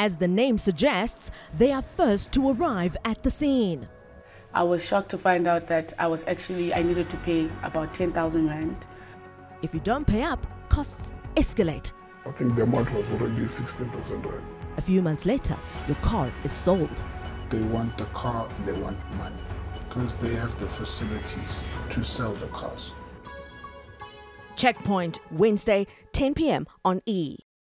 As the name suggests, they are first to arrive at the scene. I was shocked to find out that I needed to pay about 10,000 rand. If you don't pay up, costs escalate. I think the amount was already 16,000 rand. A few months later, your car is sold. They want the car and they want money because they have the facilities to sell the cars. Checkpoint, Wednesday, 10 p.m. on E!